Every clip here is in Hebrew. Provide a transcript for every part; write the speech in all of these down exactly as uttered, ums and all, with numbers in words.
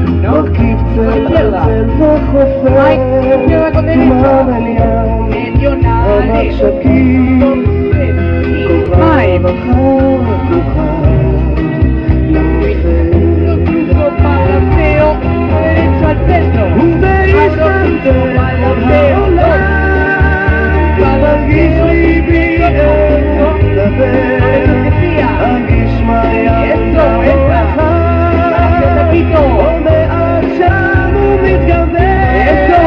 ¿no? Con izquierda. Ay, izquierda con derecha. Meridionales. Ay. Cruzo balanceo. Derecho al centro. Abro cruzo balanceo. Balanceo. Eso, esa. Taquito. Eso.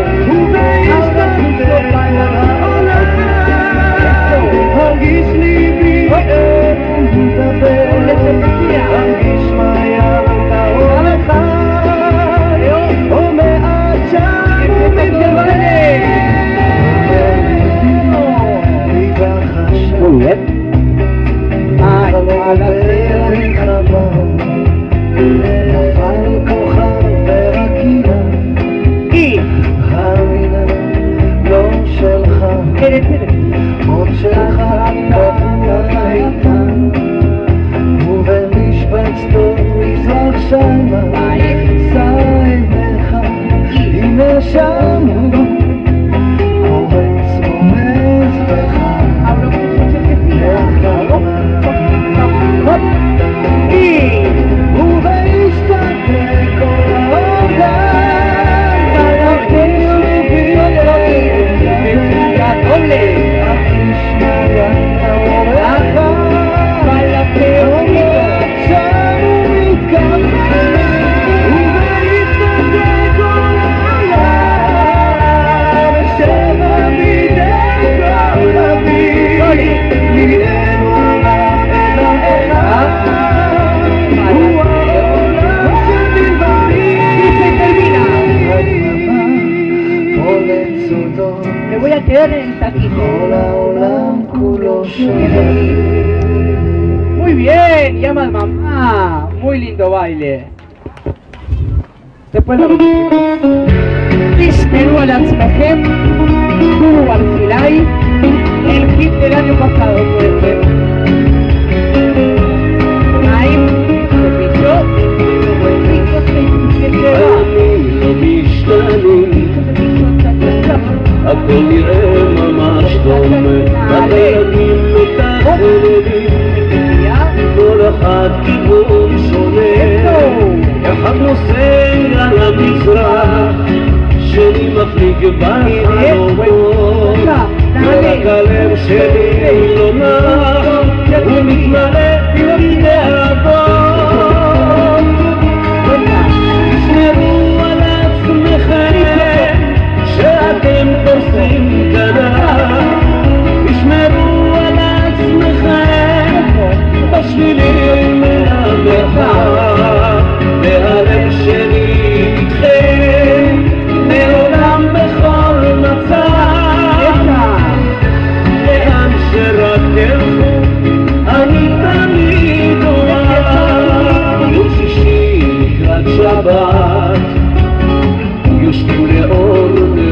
Muy bien. Ay, balanceo. Y eres, eres. Me voy a quedar en el taquito. Muy bien, llama al mamá. Muy lindo baile. Después lo Tishmeru al Atzmehem, Duru al Filay, el hit del año pasado fue este. Ahí se pichó, cinco, seis, siete, va. הכל נראה ממש דומה, החלקים מתחללים, כל אחד כיוון שונה, אחד נוסע על המזרח, שני מפליג בחלומות, ורק הלב שלי לא נח, הוא מתמלא בלהבות. תשמרו על עצמכם שאתם פורסים גנב, תשמרו על עצמכם בשבילים מהמרחב, והלב שלי איתכם לעולם בכל מצב, לאן שרק תלכו אני תמיד אוהב. יום שישי לקראת שבת יושבו לאור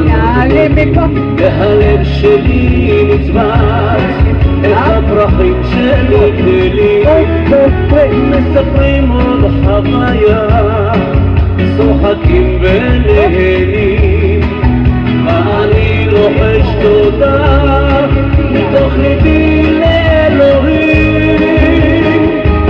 והלב שלי נצבט, את הפרחים שלי גדלים, מספרים עוד חוויה, צוחקים ונהנים, ואני לוחש תודה מתוך ליבי לאלוהים.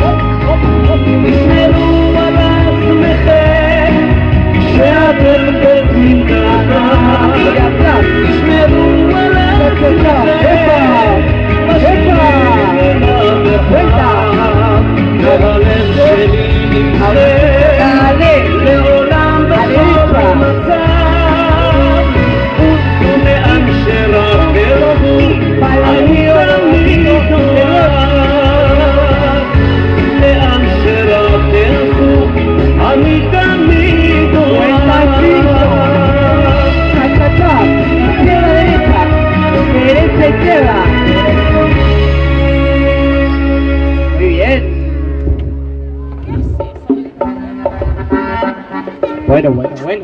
תשמרו על עצמכם שאתם בוכים גנב, תשמרו על עצמכם בשבילים למרחב, והלב שלי נתחלק לעולם בכל מצב, ולאן שרק תלכו אני תמיד אוהב, לאן שרק תלכו אני תמיד אוהב. Derecha, izquierda. Muy bien. Bueno, bueno, bueno.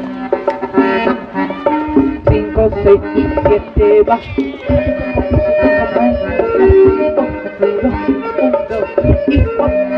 Cinco, seis y siete, va. uno, un, dos, y pop.